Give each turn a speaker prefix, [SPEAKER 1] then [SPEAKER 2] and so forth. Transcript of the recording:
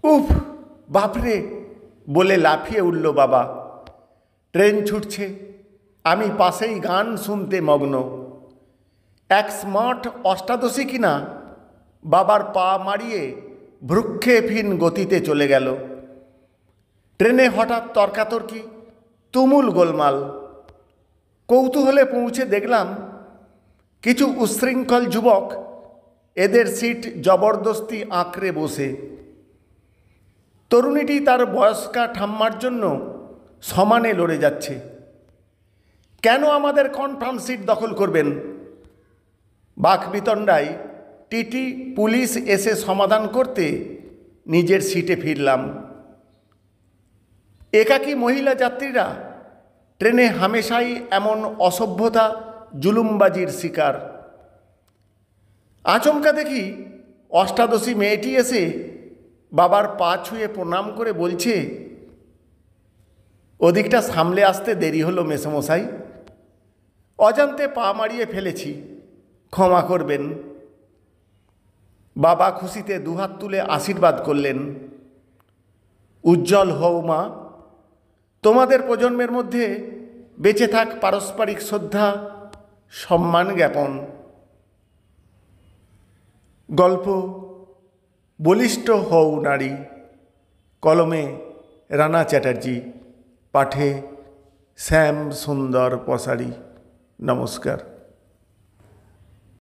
[SPEAKER 1] উফ, বাপরে বলে লাফিয়ে উঠল বাবা। ট্রেন ছুটছে, আমি পাশেই গান শুনতে মগ্ন। এক স্মার্ট অষ্টাদশী কিনা বাবার পা মারিয়ে ভ্রুক্ষেপহীন গতিতে চলে গেল। ট্রেনে হঠাৎ তর্কাতর্কি, তুমুল গোলমাল। কৌতূহলে পৌঁছে দেখলাম কিছু উচ্ছৃঙ্খল যুবক এদের সিট জবরদস্তি আঁকড়ে বসে। তরুণীটি তার বয়স্কা ঠাম্মার জন্য সমানে লড়ে যাচ্ছে। কেন আমাদের কনফার্ম সিট দখল করবেন? বাকবিতণ্ডায় টিটি পুলিশ এসে সমাধান করতে নিজের সিটে ফিরলাম। একাকী মহিলা যাত্রীরা ট্রেনে হামেশাই এমন অসভ্যতা জুলুমবাজির শিকার। আচমকা দেখি অষ্টাদশী মেয়েটি এসে বাবার পা ছুঁয়ে প্রণাম করে বলছে, ওদিকটা সামলে আসতে দেরি হলো মেসোমশাই, অজান্তে পা মারিয়ে ফেলেছি, ক্ষমা করবেন। বাবা খুশিতে দুহাত তুলে আশীর্বাদ করলেন, উজ্জ্বল হও মা, তোমাদের প্রজন্মের মধ্যে বেঁচে থাক পারস্পরিক শ্রদ্ধা, সম্মান জ্ঞাপন। গল্প বলিষ্ঠ হও নারী, কলমে রানা চ্যাটার্জি, পাঠে শ্যাম সুন্দর পশারি। নমস্কার।